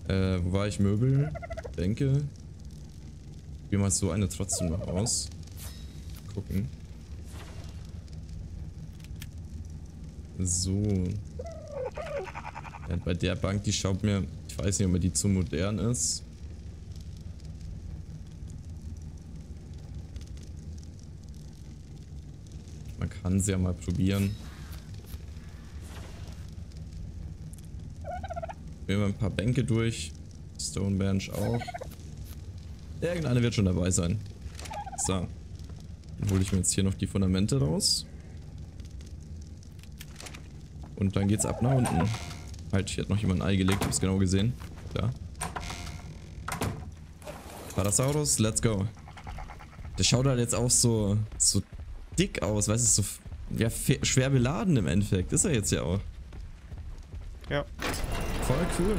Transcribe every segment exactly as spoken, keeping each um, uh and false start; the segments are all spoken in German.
Äh, wo war ich? Möbel? Bänke? Probier mal so eine trotzdem noch aus. Gucken. So. Ja, bei der Bank, die schaut mir... Ich weiß nicht, ob mir die zu modern ist. Man kann sie ja mal probieren. Nehmen wir ein paar Bänke durch. Stone Bench auch. Irgendeine wird schon dabei sein. So. Dann hole ich mir jetzt hier noch die Fundamente raus. Und dann geht's ab nach unten. Halt, hier hat noch jemand ein Ei gelegt, ich hab's genau gesehen. Da. Parasaurus, let's go. Der schaut halt jetzt auch so, so dick aus, weißt du, so ja, schwer beladen im Endeffekt. Ist er jetzt ja auch. Ja. Voll cool.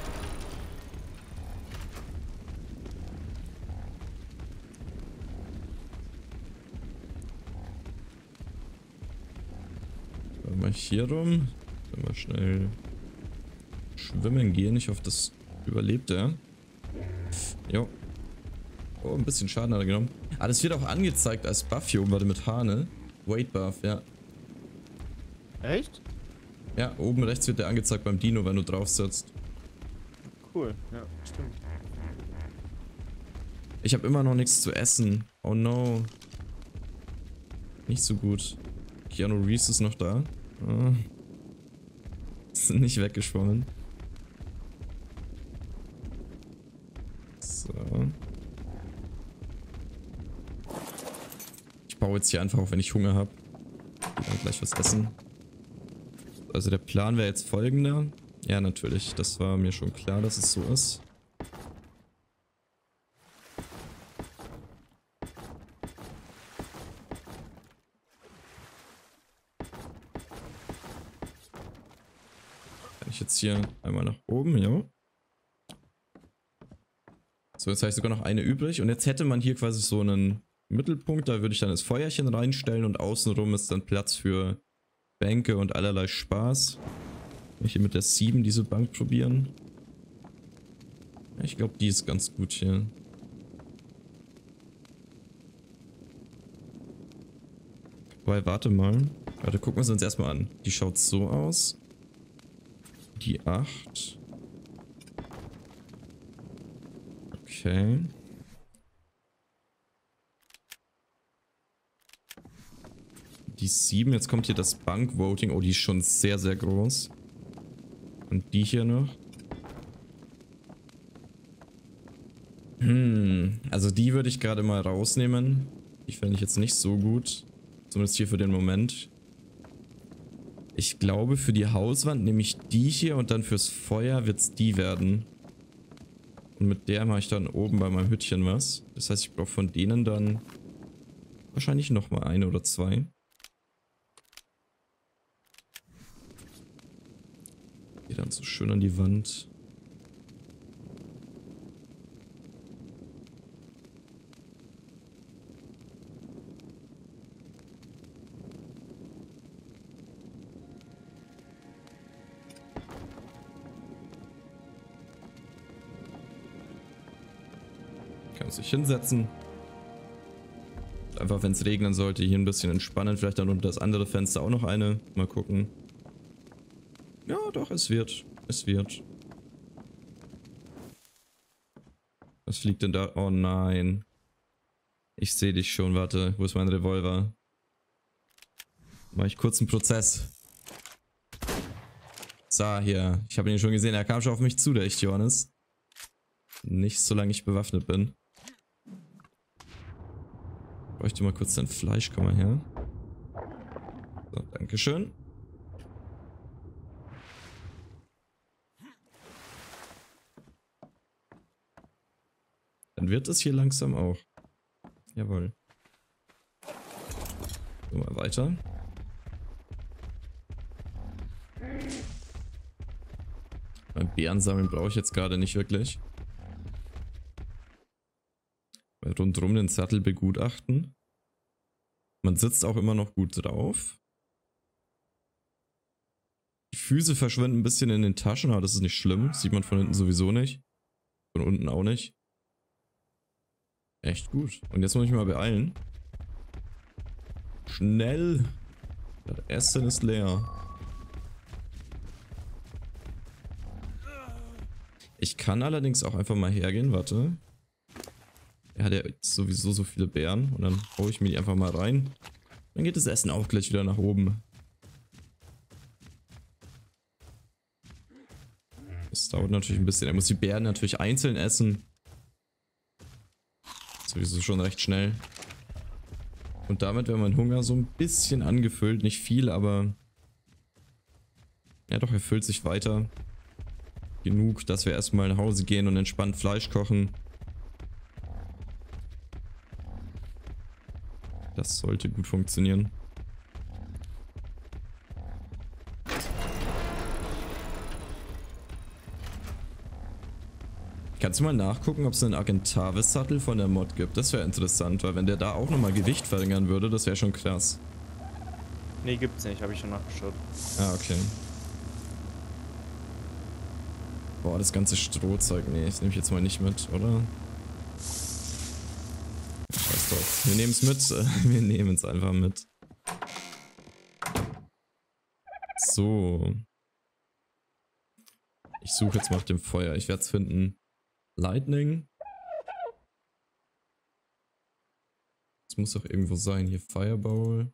Mal hier rum. Dann mal schnell schwimmen gehen. Ich hoffe, das überlebt er. Jo. Oh, ein bisschen Schaden hat er genommen. Ah, das wird auch angezeigt als Buff hier oben. Warte, mit H, ne? Weight Buff, ja. Echt? Ja, oben rechts wird der angezeigt beim Dino, wenn du drauf sitzt. Cool, ja, stimmt. Ich habe immer noch nichts zu essen. Oh no. Nicht so gut. Keanu Reeves ist noch da. Oh. Sind nicht weggeschwommen. So. Ich baue jetzt hier einfach auf, wenn ich Hunger habe. Dann gleich was essen. Also der Plan wäre jetzt folgender. Ja, natürlich. Das war mir schon klar, dass es so ist. Kann ich jetzt hier einmal nach oben, ja. So, jetzt habe ich sogar noch eine übrig. Und jetzt hätte man hier quasi so einen Mittelpunkt. Da würde ich dann das Feuerchen reinstellen und außenrum ist dann Platz für Bänke und allerlei Spaß. Kann ich hier mit der sieben diese Bank probieren? Ich glaube, die ist ganz gut hier. Wobei, warte mal. Warte, gucken wir sie uns erstmal an. Die schaut so aus. Die acht. Okay. Die sieben, jetzt kommt hier das Bankvoting. Oh, die ist schon sehr, sehr groß. Und die hier noch. Hm, also die würde ich gerade mal rausnehmen. Die fände ich jetzt nicht so gut. Zumindest hier für den Moment. Ich glaube, für die Hauswand nehme ich die hier und dann fürs Feuer wird es die werden. Und mit der mache ich dann oben bei meinem Hütchen was. Das heißt, ich brauche von denen dann wahrscheinlich nochmal eine oder zwei. Geht dann so schön an die Wand. Kann sich hinsetzen. Einfach, wenn es regnen sollte, hier ein bisschen entspannen. Vielleicht dann unter das andere Fenster auch noch eine. Mal gucken. Ja, doch, es wird. Es wird. Was fliegt denn da? Oh nein. Ich sehe dich schon, warte. Wo ist mein Revolver? Mach ich kurz einen Prozess. So, hier. Ich habe ihn schon gesehen. Er kam schon auf mich zu, der Ichthyornis. Nicht solange ich bewaffnet bin. Bräuchte mal kurz dein Fleisch, komm mal her. So, dankeschön. Dann wird es hier langsam auch. Jawohl. So, mal weiter. Beim Beeren sammeln brauche ich jetzt gerade nicht wirklich. Weil rundherum den Sattel begutachten. Man sitzt auch immer noch gut drauf. Die Füße verschwinden ein bisschen in den Taschen, aber das ist nicht schlimm. Sieht man von hinten sowieso nicht. Von unten auch nicht. Echt gut. Und jetzt muss ich mal beeilen. Schnell. Das Essen ist leer. Ich kann allerdings auch einfach mal hergehen, warte. Er hat ja sowieso so viele Beeren und dann hau ich mir die einfach mal rein. Dann geht das Essen auch gleich wieder nach oben. Das dauert natürlich ein bisschen. Er muss die Beeren natürlich einzeln essen. Sowieso schon recht schnell. Und damit wäre mein Hunger so ein bisschen angefüllt. Nicht viel, aber... Ja doch, er füllt sich weiter. Genug, dass wir erstmal nach Hause gehen und entspannt Fleisch kochen. Das sollte gut funktionieren. Kannst du mal nachgucken, ob es einen Argentavis-Sattel von der Mod gibt? Das wäre interessant, weil wenn der da auch nochmal Gewicht verringern würde, das wäre schon krass. Nee, gibt's nicht, habe ich schon nachgeschaut. Ah, okay. Boah, das ganze Strohzeug, nee, das nehme ich jetzt mal nicht mit, oder? Scheiß drauf. Wir nehmen es mit. Wir nehmen es einfach mit. So. Ich suche jetzt mal nach dem Feuer. Ich werde es finden. Lightning. Es muss doch irgendwo sein. Hier Fireball.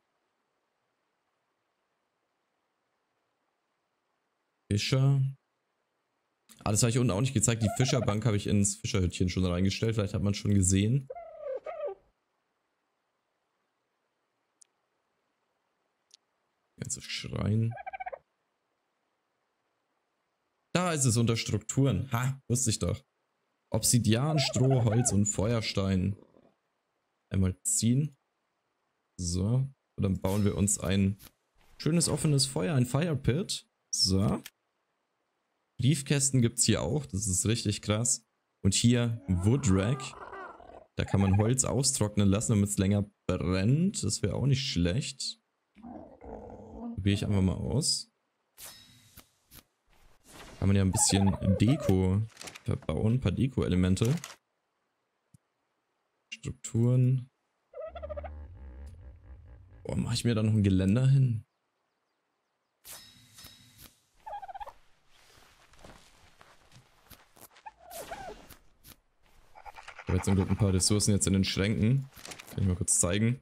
Fischer. Ah, das habe ich unten auch nicht gezeigt. Die Fischerbank habe ich ins Fischerhütchen schon reingestellt. Vielleicht hat man schon gesehen. Ganze Schrein. Da ist es unter Strukturen. Ha, wusste ich doch. Obsidian, Stroh, Holz und Feuerstein. Einmal ziehen. So. Und dann bauen wir uns ein schönes offenes Feuer, ein Firepit. So. Briefkästen gibt es hier auch. Das ist richtig krass. Und hier Woodrack. Da kann man Holz austrocknen lassen, damit es länger brennt. Das wäre auch nicht schlecht. Probiere ich einfach mal aus. Kann man ja ein bisschen Deko verbauen, ein paar Deko-Elemente. Strukturen. Boah, mache ich mir da noch ein Geländer hin? Ich habe jetzt zum Glück ein paar Ressourcen jetzt in den Schränken. Kann ich mal kurz zeigen.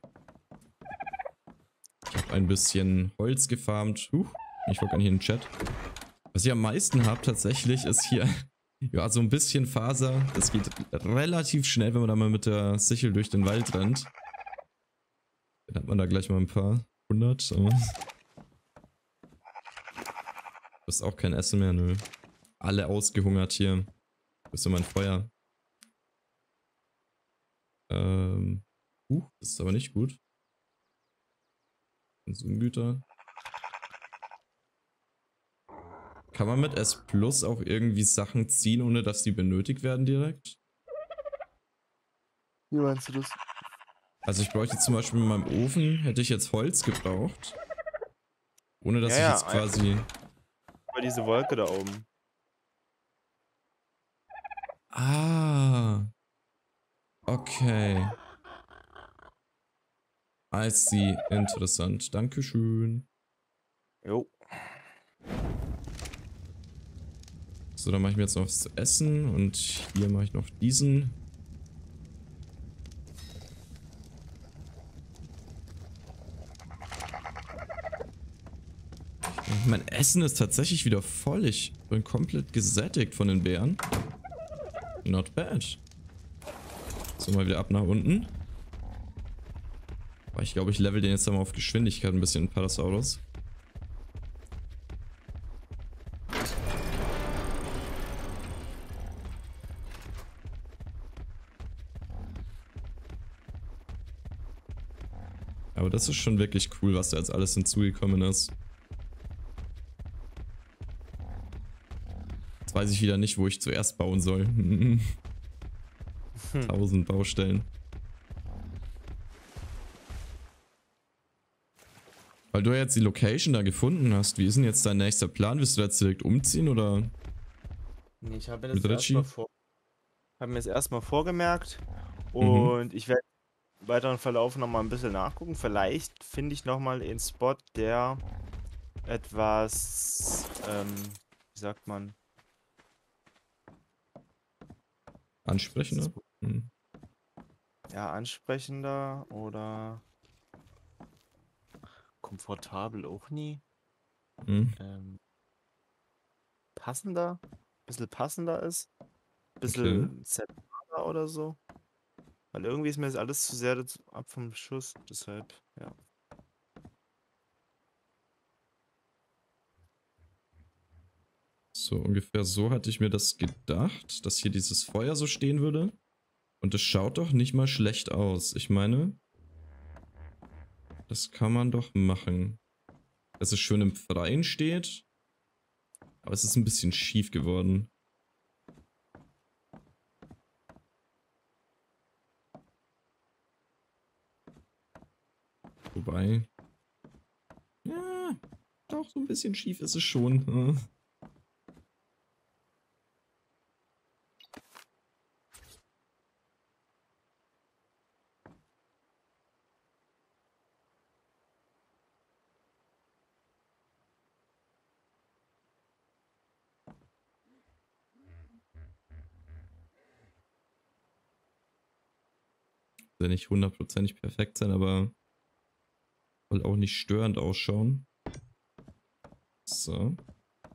Ich habe ein bisschen Holz gefarmt. Huch, ich gucke an hier in den Chat. Was ich am meisten habe tatsächlich ist hier, ja, so ein bisschen Faser. Das geht relativ schnell, wenn man da mal mit der Sichel durch den Wald rennt. Dann hat man da gleich mal ein paar hundert. Du hast auch kein Essen mehr, nö. Alle ausgehungert hier. Das ist ja mein Feuer. Ähm, uh, das ist aber nicht gut. Konsumgüter. Kann man mit S Plus auch irgendwie Sachen ziehen, ohne dass die benötigt werden direkt? Wie meinst du das? Also ich bräuchte zum Beispiel mit meinem Ofen, hätte ich jetzt Holz gebraucht. Ohne dass Ja, ich ja, jetzt quasi... Bei diese Wolke da oben. Ah. Okay. I see. Interessant. Dankeschön. Jo. So, dann mache ich mir jetzt noch was zu essen und hier mache ich noch diesen. Mein Essen ist tatsächlich wieder voll. Ich bin komplett gesättigt von den Beeren. Not bad. So, mal wieder ab nach unten. Aber ich glaube, ich level den jetzt einmal auf Geschwindigkeit ein bisschen, Parasaurus. Aber das ist schon wirklich cool, was da jetzt alles hinzugekommen ist. Jetzt weiß ich wieder nicht, wo ich zuerst bauen soll. Tausend Baustellen. Weil du ja jetzt die Location da gefunden hast. Wie ist denn jetzt dein nächster Plan? Willst du da jetzt direkt umziehen oder? Nee, ich habe mir Mit das Richie? erstmal vor, hab mir das erstmal vorgemerkt Mhm. und ich werde im weiteren Verlauf nochmal ein bisschen nachgucken. Vielleicht finde ich nochmal einen Spot, der etwas, ähm, wie sagt man, Ansprechender? Mhm. ja, ansprechender oder komfortabel auch nie. Mhm. Ähm, passender, bisschen passender ist, Okay. bisschen zentraler oder so. Weil irgendwie ist mir das alles zu sehr dazu- ab vom Schuss, deshalb, ja. So ungefähr so hatte ich mir das gedacht, dass hier dieses Feuer so stehen würde. Und es schaut doch nicht mal schlecht aus. Ich meine, das kann man doch machen. Dass es schön im Freien steht. Aber es ist ein bisschen schief geworden. Wobei. Ja, doch, so ein bisschen schief ist es schon. Ja. Soll nicht hundertprozentig perfekt sein, aber soll auch nicht störend ausschauen. So.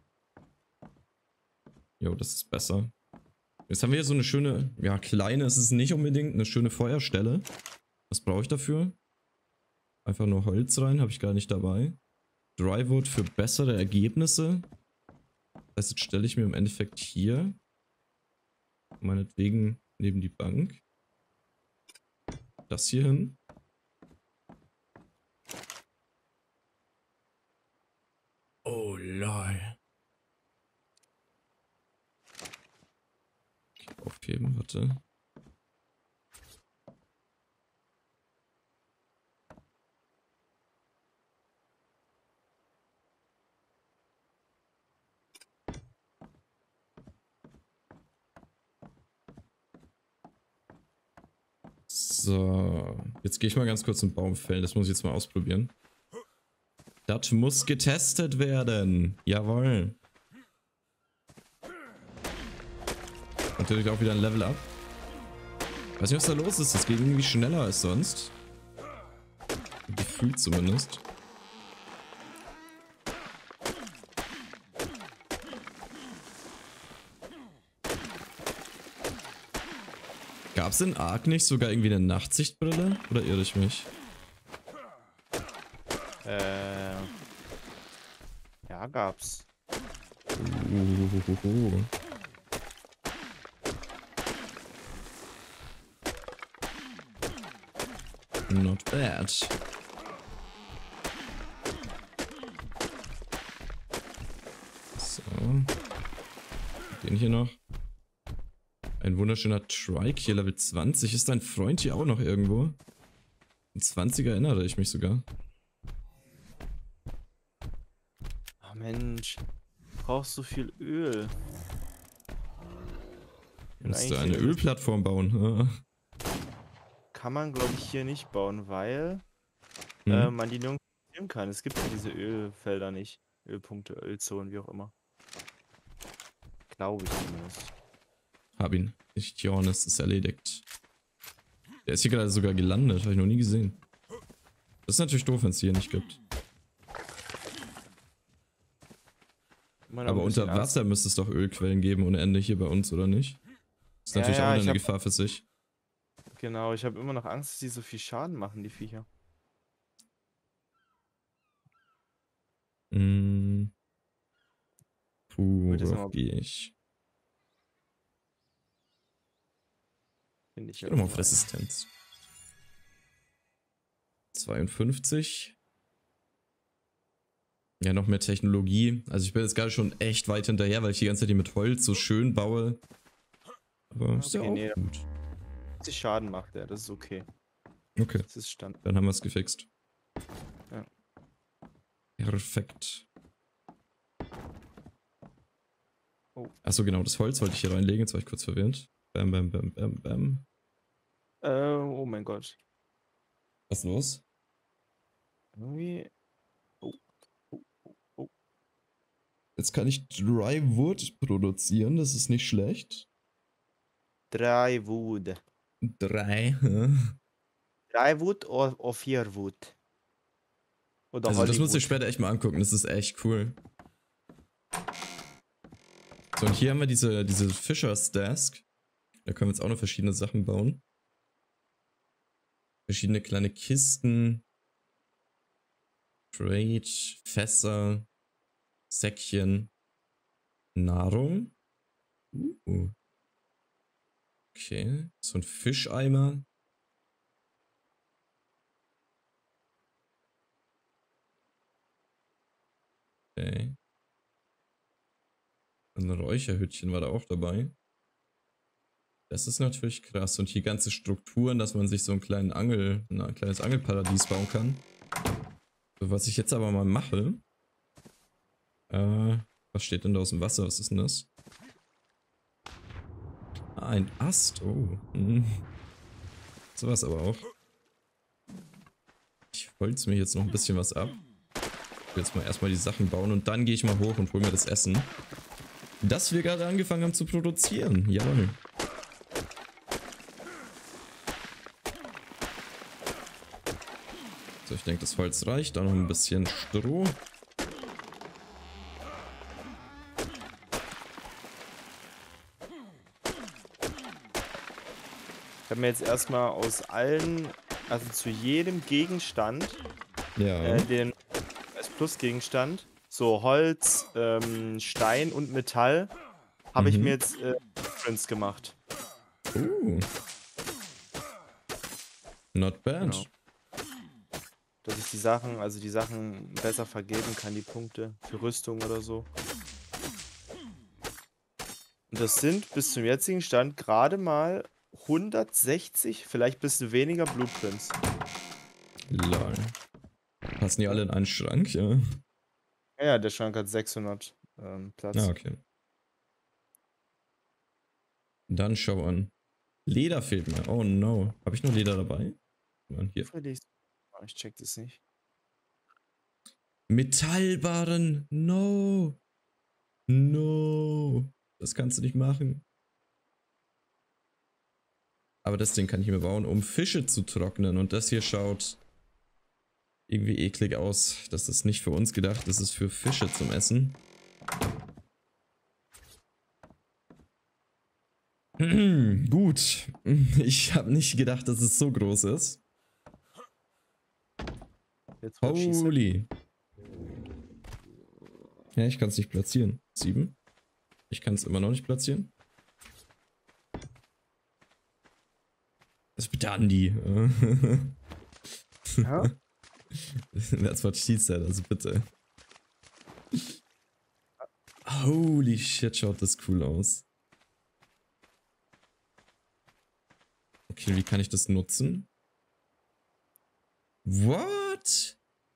Jo, das ist besser. Jetzt haben wir hier so eine schöne, ja, kleine ist es nicht unbedingt, eine schöne Feuerstelle. Was brauche ich dafür? Einfach nur Holz rein, habe ich gar nicht dabei. Drywood für bessere Ergebnisse. Das heißt, jetzt stelle ich mir im Endeffekt hier meinetwegen neben die Bank das hier hin. Oh lol. Okay, aufheben, warte. So, jetzt gehe ich mal ganz kurz einen Baum fällen. Das muss ich jetzt mal ausprobieren. Das muss getestet werden. Jawohl. Natürlich auch wieder ein Level up. Weiß nicht, was da los ist. Das geht irgendwie schneller als sonst. Gefühlt zumindest. Gab es in Ark nicht sogar irgendwie eine Nachtsichtbrille? Oder irre ich mich? Äh, ja, gab's. Uhuhuhu. Not bad. So. Den hier noch. Ein wunderschöner Trike hier, Level zwanzig. Ist dein Freund hier auch noch irgendwo? Ein zwanziger erinnere ich mich sogar. Ach Mensch, brauchst du viel Öl. Musst du eine Ölplattform bauen? Kann man, glaube ich, hier nicht bauen, weil Hm. äh, man die nirgendwo nehmen kann. Es gibt ja diese Ölfelder nicht. Ölpunkte, Ölzonen, wie auch immer. Glaube ich zumindest. Hab ihn. Ich Johannes ist erledigt. Der ist hier gerade sogar gelandet. Habe ich noch nie gesehen. Das ist natürlich doof, wenn es die hier nicht gibt. Immer noch Aber ein bisschen unter Angst. Wasser müsste es doch Ölquellen geben ohne Ende hier bei uns, oder nicht? Ist Ja, natürlich ja, auch ich eine hab- Gefahr für sich. Genau, ich habe immer noch Angst, dass die so viel Schaden machen, die Viecher. Hm. Puh, Wird das worauf nochmal, gehe ich? finde ich Ich ja gehe nochmal auf irgendwo ein. Resistenz. zweiundfünfzig. Ja, noch mehr Technologie. Also ich bin jetzt gerade schon echt weit hinterher, weil ich die ganze Zeit hier mit Holz so schön baue. Aber ist ja Okay, auch nee. gut. Die Schaden macht er, das ist okay. Okay, Das ist Stand. dann haben wir es gefixt. Ja. Perfekt. Oh. Achso, genau, das Holz wollte ich hier reinlegen. Jetzt war ich kurz verwirrt. Bam, bam, bam, bam, bam. Äh, oh mein Gott. Was ist los? Irgendwie. Oh, oh, oh, oh. Jetzt kann ich Dry Wood produzieren. Das ist nicht schlecht. Drei Wood. Drei. Drei Wood oder, oder vier Wood? Oder Also das muss ich Hollywood. später echt mal angucken. Das ist echt cool. So, und hier haben wir diese, diese Fisher's Desk. Da können wir jetzt auch noch verschiedene Sachen bauen. Verschiedene kleine Kisten. Trade, Fässer, Säckchen, Nahrung. Uh. Okay, so ein Fischeimer. Okay. Ein Räucherhütchen war da auch dabei. Das ist natürlich krass. Und hier ganze Strukturen, dass man sich so einen kleinen Angel, ein kleines Angelparadies bauen kann. So, was ich jetzt aber mal mache. Äh, was steht denn da aus dem Wasser? Was ist denn das? Ah, ein Ast. Oh. Hm. Sowas aber auch. Ich holz mir jetzt noch ein bisschen was ab. Ich will jetzt mal erstmal die Sachen bauen und dann gehe ich mal hoch und hole mir das Essen. Das wir gerade angefangen haben zu produzieren. Jawohl. So, ich denke, das Holz reicht. Auch noch ein bisschen Stroh. Ich habe mir jetzt erstmal aus allen, also zu jedem Gegenstand, Ja. äh, den als Plus-Gegenstand, so Holz, ähm, Stein und Metall, habe ich Mhm. mir jetzt äh, Prints gemacht. Uh. Not bad. Genau. Dass ich die Sachen, also die Sachen besser vergeben kann, die Punkte für Rüstung oder so. Und das sind bis zum jetzigen Stand gerade mal hundertsechzig, vielleicht ein bisschen weniger Blueprints. Lol. Passen die alle in einen Schrank? Ja. Ja, der Schrank hat sechshundert ähm, Platz. Ah, okay. Dann schau an. Leder fehlt mir. Oh no. Habe ich noch Leder dabei? Mann, hier. Ich check das nicht. Metallbarren. No. No. Das kannst du nicht machen. Aber das Ding kann ich mir bauen, um Fische zu trocknen. Und das hier schaut irgendwie eklig aus. Das ist nicht für uns gedacht. Das ist für Fische zum Essen. Gut. Ich habe nicht gedacht, dass es so groß ist. Jetzt Holy. Ja, ich kann es nicht platzieren. Sieben. Ich kann es immer noch nicht platzieren. Was ist bitte Andi? Ja? That's what she said, also bitte. Holy shit, schaut das cool aus. Okay, wie kann ich das nutzen? What?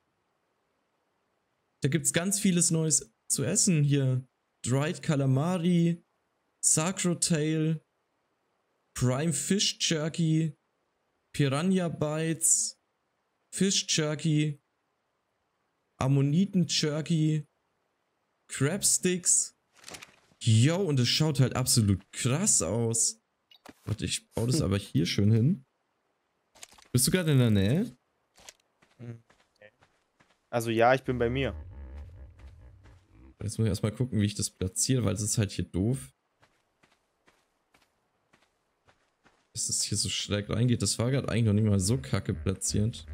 Da gibt's ganz vieles Neues zu essen hier. Dried Calamari, Sacrotail, Prime Fish Jerky, Piranha Bites, Fish Jerky, Ammoniten Jerky, Crab Sticks. Yo, und es schaut halt absolut krass aus. Warte, ich baue das aber hier schön hin. Bist du gerade in der Nähe? Also ja, ich bin bei mir. Jetzt muss ich erstmal gucken, wie ich das platziere, weil es ist halt hier doof. Dass es hier so schräg reingeht. Das war gerade eigentlich noch nicht mal so kacke platziert.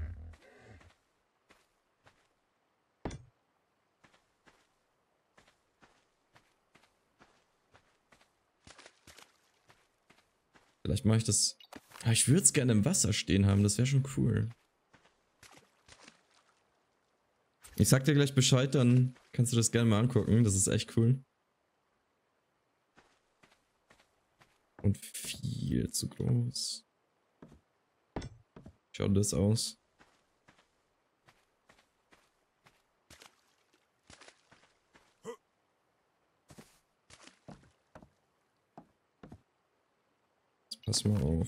Vielleicht mache ich das... Ah, ich würde es gerne im Wasser stehen haben, das wäre schon cool. Ich sag dir gleich Bescheid, dann kannst du das gerne mal angucken. Das ist echt cool. Und viel zu groß. Schaut das aus. Pass mal auf.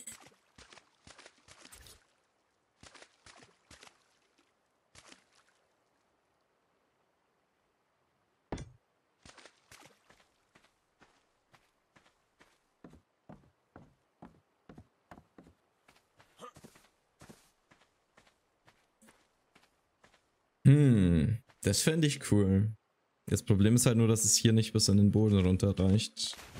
Hm, das fände ich cool. Das Problem ist halt nur, dass es hier nicht bis an den Boden runterreicht.